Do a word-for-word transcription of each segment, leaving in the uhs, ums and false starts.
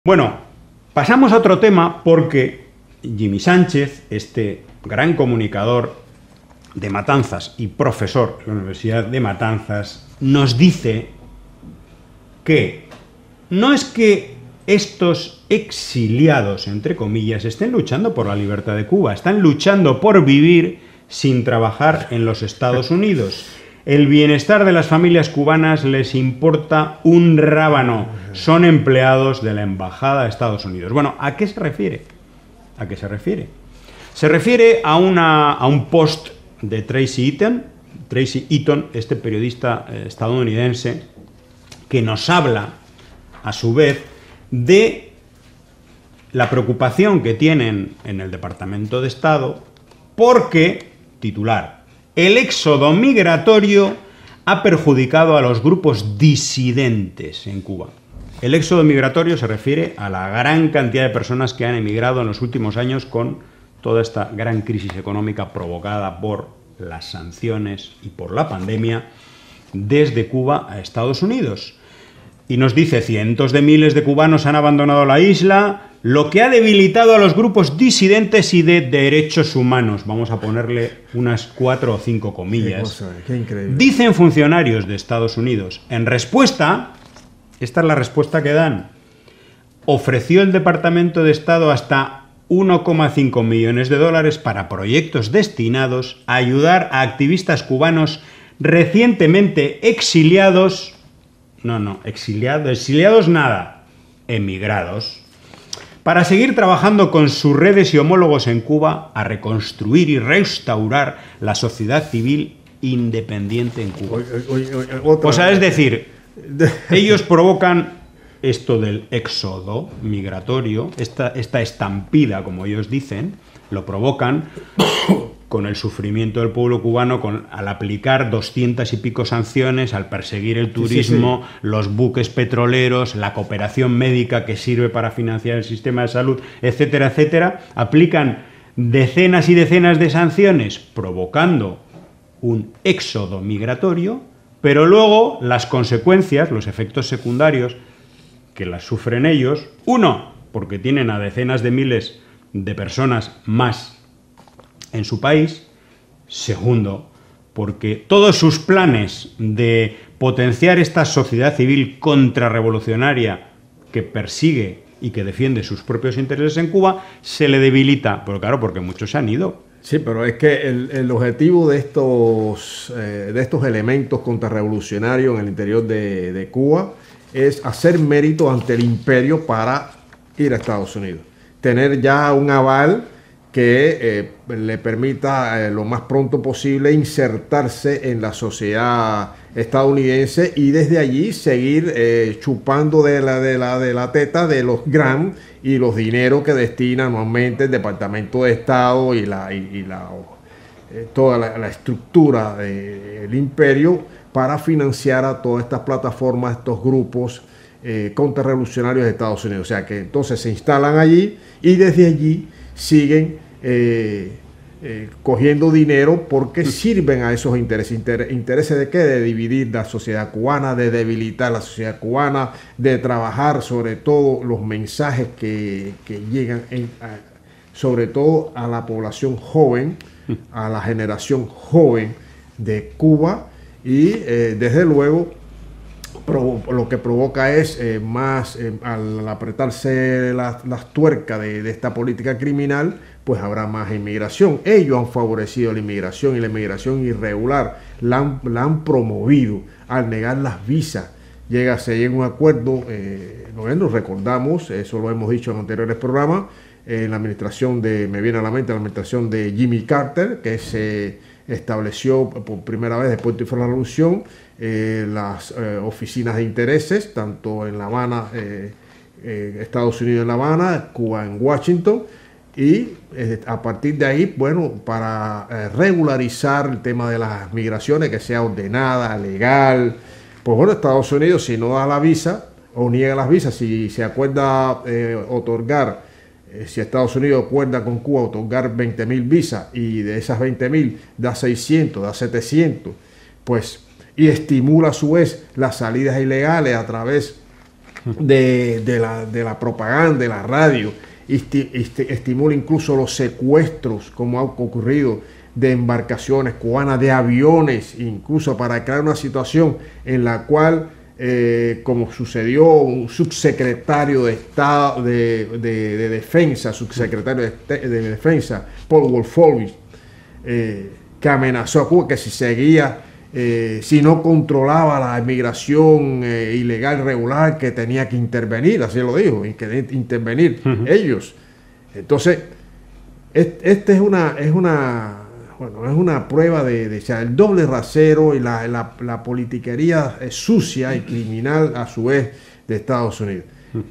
Bueno, pasamos a otro tema porque Jimmy Sánchez, este gran comunicador de Matanzas y profesor de la Universidad de Matanzas, nos dice que no es que estos exiliados, entre comillas, estén luchando por la libertad de Cuba, están luchando por vivir sin trabajar en los Estados Unidos. El bienestar de las familias cubanas les importa un rábano. Son empleados de la Embajada de Estados Unidos. Bueno, ¿a qué se refiere? ¿A qué se refiere? Se refiere a, una, a un post de Tracy Eaton, Tracy Eaton, este periodista eh, estadounidense, que nos habla, a su vez, de la preocupación que tienen en el Departamento de Estado porque, titular, el éxodo migratorio ha perjudicado a los grupos disidentes en Cuba. El éxodo migratorio se refiere a la gran cantidad de personas que han emigrado en los últimos años con toda esta gran crisis económica provocada por las sanciones y por la pandemia desde Cuba a Estados Unidos. Y nos dice, cientos de miles de cubanos han abandonado la isla, lo que ha debilitado a los grupos disidentes y de derechos humanos. Vamos a ponerle unas cuatro o cinco comillas. Qué cosa, qué increíble. Dicen funcionarios de Estados Unidos. En respuesta, esta es la respuesta que dan, ofreció el Departamento de Estado hasta uno coma cinco millones de dólares para proyectos destinados a ayudar a activistas cubanos recientemente exiliados. No, no, exiliados, exiliados nada, emigrados, para seguir trabajando con sus redes y homólogos en Cuba a reconstruir y restaurar la sociedad civil independiente en Cuba. Oye, oye, oye, otra... O sea, es decir, ellos provocan esto del éxodo migratorio, esta, esta estampida, como ellos dicen, lo provocan con el sufrimiento del pueblo cubano, con, al aplicar doscientas y pico sanciones, al perseguir el turismo, sí, sí, sí. los buques petroleros, la cooperación médica que sirve para financiar el sistema de salud, etcétera, etcétera, aplican decenas y decenas de sanciones, provocando un éxodo migratorio, pero luego las consecuencias, los efectos secundarios que las sufren ellos, uno, porque tienen a decenas de miles de personas más en su país, segundo, porque todos sus planes de potenciar esta sociedad civil contrarrevolucionaria que persigue y que defiende sus propios intereses en Cuba, se le debilita, pero claro, porque muchos se han ido. Sí, pero es que el, el objetivo de estos, eh, de estos elementos contrarrevolucionarios en el interior de, de Cuba es hacer mérito ante el imperio para ir a Estados Unidos, tener ya un aval que eh, le permita eh, lo más pronto posible insertarse en la sociedad estadounidense y desde allí seguir eh, chupando de la, de, la, de la teta de los grants y los dineros que destina anualmente el Departamento de Estado y, la, y, y la, eh, toda la, la estructura del imperio para financiar a todas estas plataformas, estos grupos eh, contrarrevolucionarios de Estados Unidos. O sea que entonces se instalan allí y desde allí siguen eh, eh, cogiendo dinero porque sirven a esos intereses. Inter ¿Intereses de qué? De dividir la sociedad cubana, de debilitar la sociedad cubana, de trabajar sobre todo los mensajes que, que llegan en, a, sobre todo a la población joven, a la generación joven de Cuba y eh, desde luego lo que provoca es eh, más, eh, al apretarse las, las tuercas de, de esta política criminal, pues habrá más inmigración. Ellos han favorecido la inmigración y la inmigración irregular, la han, la han promovido al negar las visas. Llega, se llega a un acuerdo, eh, nos recordamos, eso lo hemos dicho en anteriores programas, en eh, la administración de, me viene a la mente la administración de Jimmy Carter, que se eh, estableció por primera vez después de la revolución eh, las eh, oficinas de intereses, tanto en La Habana, eh, eh, Estados Unidos en La Habana, Cuba en Washington, y eh, a partir de ahí, bueno, para eh, regularizar el tema de las migraciones, que sea ordenada, legal, pues bueno, Estados Unidos si no da la visa o niega las visas, si se acuerda eh, otorgar, eh, si Estados Unidos acuerda con Cuba otorgar veinte mil visas y de esas veinte mil da seiscientos, da setecientos, pues y estimula a su vez las salidas ilegales a través de, de, la, de la propaganda, de la radio, esti, esti, estimula incluso los secuestros, como ha ocurrido, de embarcaciones cubanas, de aviones, incluso para crear una situación en la cual, eh, como sucedió un subsecretario de Estado de, de, de Defensa, subsecretario de, de Defensa, Paul Wolfowitz, eh, que amenazó a Cuba que si seguía, eh, si no controlaba la inmigración eh, ilegal regular, que tenía que intervenir, así lo dijo, y que intervenir uh-huh. ellos. Entonces, este es una, es una, bueno, es una prueba de, de o sea, el doble rasero y la, la, la politiquería sucia y criminal a su vez de Estados Unidos.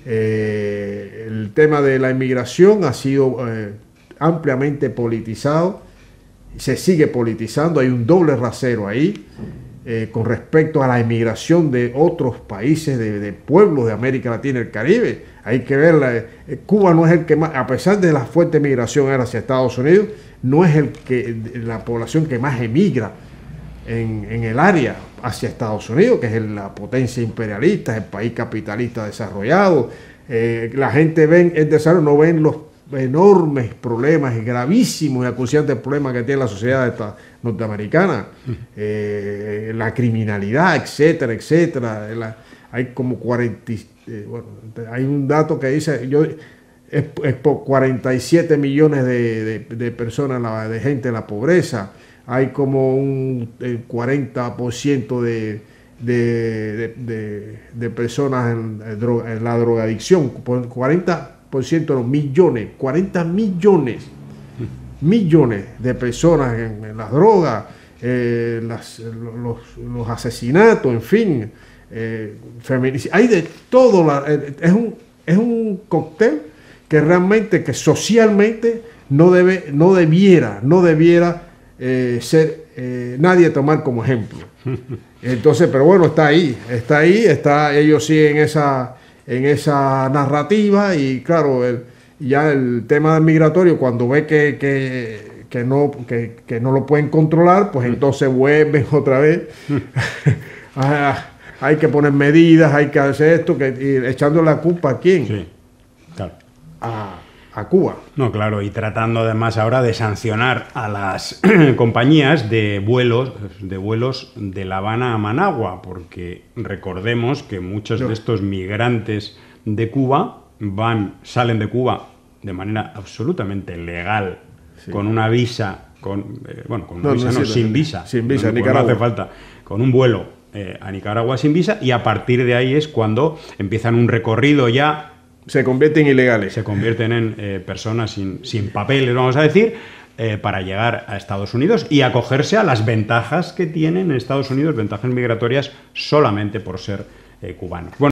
Eh, el tema de la inmigración ha sido eh, ampliamente politizado, se sigue politizando, hay un doble rasero ahí eh, con respecto a la inmigración de otros países, de, de pueblos de América Latina y el Caribe. Hay que verla. Eh, Cuba no es el que más, a pesar de la fuerte migración hacia Estados Unidos, no es el que la población que más emigra en, en el área hacia Estados Unidos, que es la potencia imperialista, el país capitalista desarrollado. Eh, la gente ven el desarrollo, no ven los enormes problemas y gravísimos y acuciantes problemas que tiene la sociedad esta norteamericana, eh, la criminalidad, etcétera, etcétera. La, hay como cuarenta, eh, bueno, hay un dato que dice, yo es, es por cuarenta y siete millones de, de, de personas, la, de gente en la pobreza, hay como un el cuarenta por ciento de, de, de, de, de personas en, en, droga, en la drogadicción, cuarenta por ciento de los millones, cuarenta millones, millones de personas en, en las drogas, eh, las, los, los asesinatos, en fin, eh, feminicidios, hay de todo, la, eh, es, un, es un cóctel que realmente, que socialmente no, debe, no debiera, no debiera eh, ser eh, nadie tomar como ejemplo. Entonces, pero bueno, está ahí, está ahí, está, ellos siguen esa... en esa narrativa y claro, el, ya el tema migratorio, cuando ve que, que, que, no, que, que no lo pueden controlar, pues entonces vuelven otra vez. ah, hay que poner medidas, hay que hacer esto, que, y echando la culpa a quién. Sí, claro. A, a Cuba. No, claro, y tratando además ahora de sancionar a las compañías de vuelos, de vuelos de La Habana a Managua, porque recordemos que muchos de estos migrantes de Cuba van, salen de Cuba de manera absolutamente legal, sí. con una visa, con eh, bueno, con una no, visa, no, no, sin visa, sin visa, no, Nicaragua. No hace falta, con un vuelo eh, a Nicaragua sin visa, y a partir de ahí es cuando empiezan un recorrido ya. Se convierten en ilegales. Se convierten en eh, personas sin, sin papeles, vamos a decir, eh, para llegar a Estados Unidos y acogerse a las ventajas que tienen en Estados Unidos, ventajas migratorias solamente por ser eh, cubanos. Bueno,